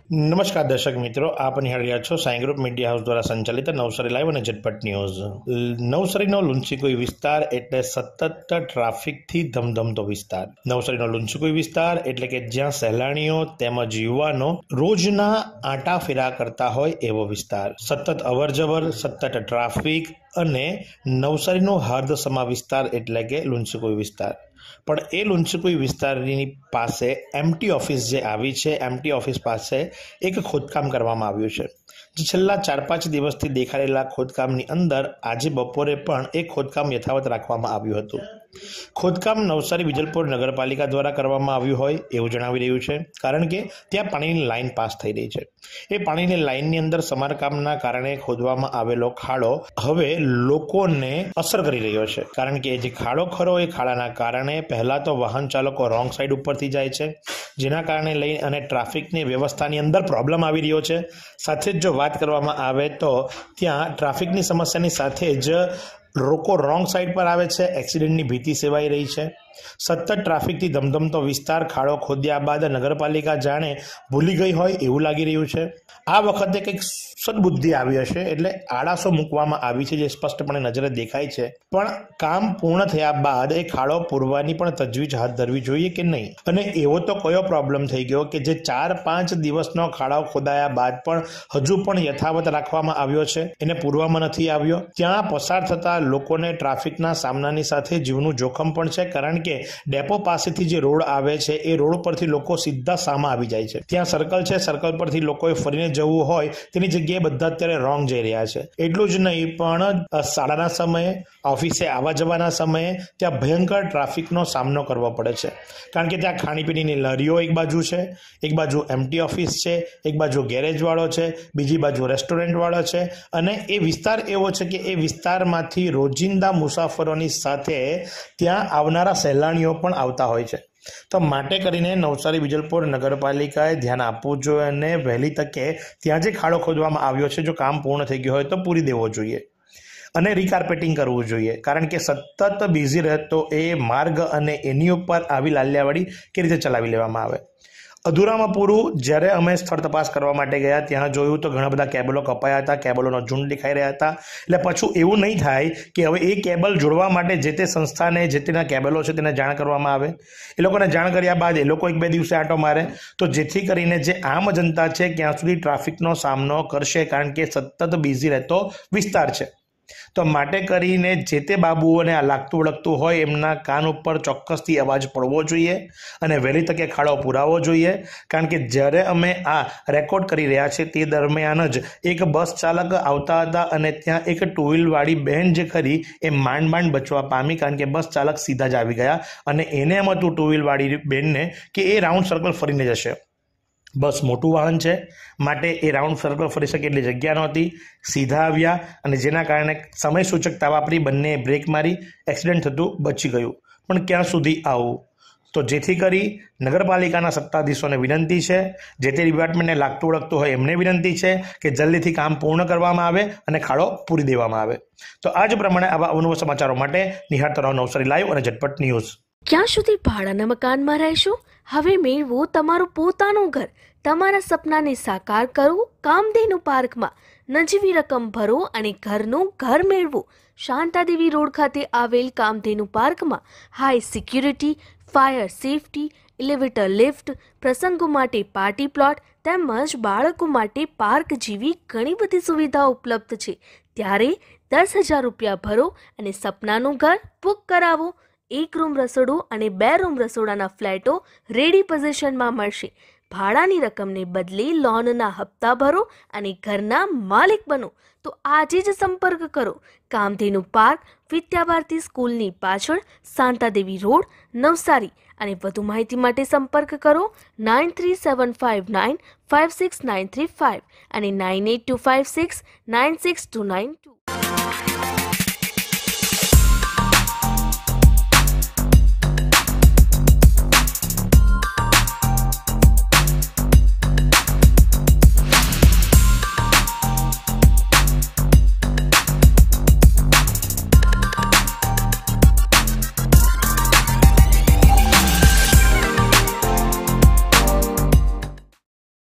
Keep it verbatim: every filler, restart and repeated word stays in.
નમસ્કાર દર્શક મિત્રો, આપ નિહાળી રહ્યા છો સાઈ ગ્રુપ મીડિયા હાઉસ દ્વારા સંચાલિત નવસારી લાઈવ અને ઝટપટ ન્યૂઝ। નવસારીનો લુન્સીકુઈ વિસ્તાર એટલે સતત ટ્રાફિકથી ધમધમતો વિસ્તાર। નવસારીનો લુન્સીકુઈ વિસ્તાર એટલે કે જ્યાં સહેલાણીઓ તેમજ યુવાનો રોજના આંટા ફેરા કરતા હોય એવો વિસ્તાર। સતત અવરજવર, સતત ટ્રાફિક અને નવસારીનો હાર્દસમા વિસ્તાર એટલે કે લુન્સીકુઈ વિસ્તાર। પણ એ લુન્સીકુઈ વિસ્તારની પાસે એમટી ઓફિસ જે આવી છે, એમટી ઓફિસ પાસે એક ખોદકામ કરવામાં આવ્યું છે, જે છેલ્લા ચાર પાંચ દિવસથી દેખાડેલા ખોદકામની અંદર આજે બપોરે પણ એક ખોદકામ યથાવત રાખવામાં આવ્યું હતું। ખોદકામ નવસારી વિજલપુર નગરપાલિકા દ્વારા કરવામાં આવ્યું હોય એવું જણાવી રહ્યું છે, કારણ કે ત્યાં પાણીની લાઈન પાસ થઈ રહી છે। એ પાણીની લાઈનની અંદર સમારકામના કારણે ખોદવામાં આવેલો ખાડો હવે લોકોને અસર કરી રહ્યો છે, કારણ કે જે ખાડો ખરો એ ખાડાના કારણે પહેલાં તો વાહન ચાલકો રોંગ સાઈડ ઉપરથી જાય છે, જેના કારણે લઈ અને ટ્રાફિકની વ્યવસ્થાની અંદર પ્રોબ્લેમ આવી રહ્યો છે। સાથે જ જો વાત કરવામાં આવે તો ત્યાં ટ્રાફિકની સમસ્યાની સાથે જ લોકો રોંગ સાઈડ પર આવે છે, એક્સિડન્ટની ભીતિ સેવાઈ રહી છે। સતત ટ્રાફિકથી ધમધમતો વિસ્તાર ખાડો ખોદ્યા બાદ નગરપાલિકા જાણે ભૂલી ગઈ હોય એવું લાગી રહ્યું છે। આ વખતે કંઈક સદબુદ્ધિ આવી હશે, એટલે આડાસો મૂકવામાં આવી છે, જે સ્પષ્ટપણે નજરે દેખાય છે। પણ કામ પૂર્ણ થયા બાદ એ ખાડો પૂરવાની પણ તજવીજ હાથ ધરવી જોઈએ કે નહીં, અને એવો તો કયો પ્રોબ્લેમ થઈ ગયો કે જે ચાર પાંચ દિવસનો ખાડો ખોદાયા બાદ પણ હજુ પણ યથાવત રાખવામાં આવ્યો છે, એને પૂરવામાં નથી આવ્યો। ત્યાં પસાર થતા લોકોને ટ્રાફિકના સામનાની સાથે જીવનું જોખમ પણ છે, કારણ કે ડેપો પાસેથી જે રોડ આવે છે એ રોડ પરથી લોકો સીધા સામા આવી જાય છે। ત્યાં સર્કલ છે, સર્કલ પરથી લોકોએ ફરીને જવું હોય તેની જગ્યાએ બધા અત્યારે રોંગ જઈ રહ્યા છે। એટલું જ નહીં, પણ શાળાના સમયે, ઓફિસે આવવા જવાના સમયે ત્યાં ભયંકર ટ્રાફિકનો સામનો કરવો પડે છે, કારણ કે ત્યાં ખાણીપીણીની લારીઓ એક બાજુ છે, એક બાજુ એમટી ઓફિસ છે, એક બાજુ ગેરેજવાળો છે, બીજી બાજુ રેસ્ટોરન્ટવાળો છે, અને એ વિસ્તાર એવો છે કે એ વિસ્તારમાંથી રોજિંદા મુસાફરોની સાથે ત્યાં આવનારા સહેલાણીઓ પણ આવતા હોય છે। તો માટે કરીને નવસારી વિજલપુર નગરપાલિકાએ ધ્યાન આપવું જોઈએ અને વહેલી તકે ત્યાં જે ખાડો ખોદવામાં આવ્યો છે, જો કામ પૂર્ણ થઈ ગયું હોય તો પૂરી દેવો જોઈએ અને રીકાર્પેટિંગ કરવું જોઈએ, કારણ કે સતત બિઝી રહેતો એ માર્ગ અને એની ઉપર આવી લાલિયાવાડી કે રીતે ચલાવી લેવામાં આવે। અધૂરામાં પૂરું જ્યારે અમે સ્થળ તપાસ કરવા માટે ગયા ત્યાં જોયું તો ઘણા બધા કેબલો કપાયા હતા, કેબલોનો ઝુંડ દેખાઈ રહ્યા હતા। એટલે પાછું એવું નહીં થાય કે હવે એ કેબલ જોડવા માટે જે તે સંસ્થાને જે તેના કેબલો છે તેને જાણ કરવામાં આવે, એ લોકોને જાણ કર્યા બાદ એ લોકો એક બે દિવસે આંટો મારે, તો જેથી કરીને જે આમ જનતા છે ક્યાં સુધી ટ્રાફિકનો સામનો કરશે, કારણ કે સતત બિઝી રહેતો વિસ્તાર છે। તો માટે કરીને જે તે બાબુઓને આ લાગતું વળગતું હોય એમના કાન ઉપર ચોક્કસથી અવાજ પડવો જોઈએ અને વહેલી તકે ખાડો પુરાવવો જોઈએ, કારણ કે જ્યારે અમે આ રેકોર્ડ કરી રહ્યા છીએ તે દરમિયાન જ એક બસ ચાલક આવતા હતા અને ત્યાં એક ટુ વ્હીલવાળી બહેન જે ખરી એ માંડ માંડ બચવા પામી, કારણ કે બસ ચાલક સીધા જ આવી ગયા અને એને એમ હતું ટુ વ્હીલવાળી બહેનને કે એ રાઉન્ડ સર્કલ ફરીને જશે। બસ મોટું વાહન છે, માટે એ રાઉન્ડ સર્કલ ફરી શકે એટલી જગ્યા નહોતી, સીધા આવ્યા અને જેના કારણે સમય સૂચકતા વાપરી બંને બ્રેક મારી એક્સિડન્ટ થતું બચી ગયું। પણ ક્યાં સુધી આવું? તો જેથી કરી નગરપાલિકાના સત્તાધીશોને વિનંતી છે, જે તે ડિપાર્ટમેન્ટને લાગતું વળગતું હોય એમને વિનંતી છે કે જલ્દીથી કામ પૂર્ણ કરવામાં આવે અને ખાડો પૂરી દેવામાં આવે। તો આ જ પ્રમાણે આવા અવનવા સમાચારો માટે નિહાળતા રહો નવસારી લાઈવ અને ઝટપટ ન્યૂઝ। ક્યાં સુધી ભાડાના મકાનમાં રહેશો? હવે મેળવો તમારું પોતાનું ઘર, તમારા સપનાને સાકાર કરો કામધેનુ પાર્કમાં। નજીવી રકમ ભરો અને ઘરનું ઘર મેળવો। શાંતાદેવી રોડ ખાતે આવેલ કામધેનુ પાર્કમાં high security, fire safety, elevator lift, પ્રસંગો માટે પાર્ટી પ્લોટ તેમજ બાળકો માટે પાર્ક જેવી ઘણી બધી સુવિધાઓ ઉપલબ્ધ છે। ત્યારે દસ હજાર રૂપિયા ભરો અને સપનાનું ઘર બુક કરાવો। એક રૂમ રસોડું અને બે રૂમ રસોડાના ફ્લેટો રેડી પોઝિશનમાં મળશે। ભાડાની રકમને બદલે લોનના હપ્તા ભરો અને ઘરના માલિક બનો। તો આજે જ સંપર્ક કરો કામધેનુ પાર્ક, વિદ્યાભારતી સ્કૂલની પાછળ, શાંતાદેવી રોડ, નવસારી। અને વધુ માહિતી માટે સંપર્ક કરો nine three seven five nine five six nine three five અને nine eight two five six nine six two nine two.